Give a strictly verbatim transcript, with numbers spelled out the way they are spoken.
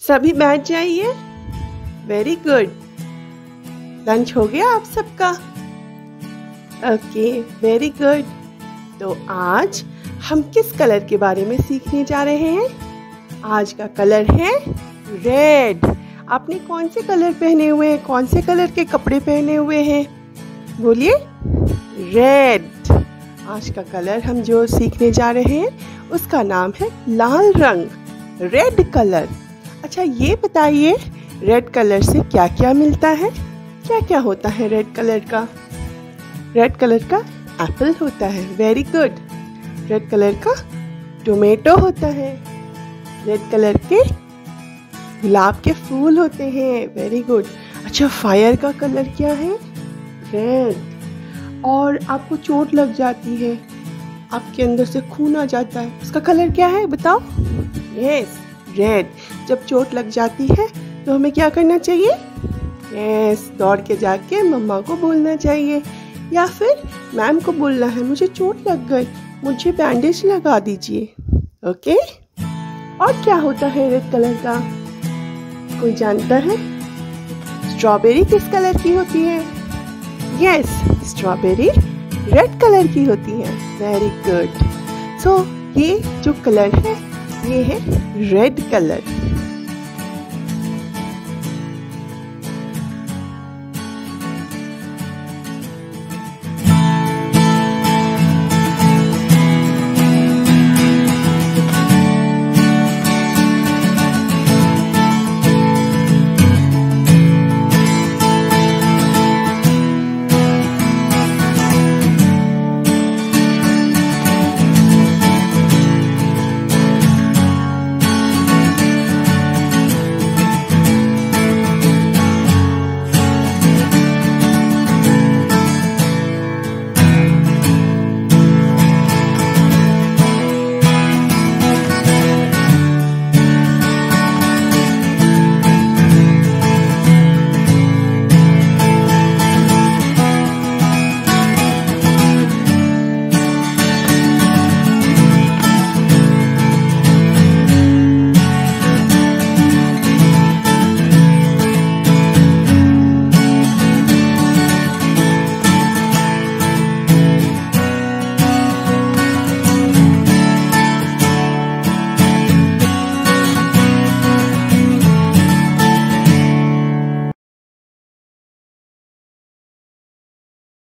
सभी बैठ जाइए। Very good. लंच हो गया आप सबका? Okay, very good. तो आज हम किस कलर के बारे में सीखने जा रहे हैं? आज का कलर है रेड। आपने कौन से कलर पहने हुए हैं? कौन से कलर के कपड़े पहने हुए हैं? बोलिए। रेड। आज का कलर हम जो सीखने जा रहे हैं उसका नाम है लाल रंग, रेड कलर। अच्छा, ये बताइए रेड कलर से क्या क्या मिलता है? क्या क्या होता है रेड कलर का? रेड कलर का एप्पल होता है। Very good. रेड कलर का टोमेटो होता है। रेड कलर के गुलाब के फूल होते हैं। Very good. अच्छा, फायर का कलर क्या है? रेड। और आपको चोट लग जाती है, आपके अंदर से खून आ जाता है, उसका कलर क्या है बताओ? Yes, red. जब चोट लग जाती है तो हमें क्या करना चाहिए? यस, दौड़ के जाके मम्मा को बोलना चाहिए या फिर मैम को बोलना है, मुझे चोट लग गई, मुझे बैंडेज लगा दीजिए। ओके। और क्या होता है रेड कलर का? कोई जानता है? स्ट्रॉबेरी किस कलर की होती है? यस, स्ट्रॉबेरी रेड कलर की होती है। Very good. सो ये जो कलर है ये है रेड कलर।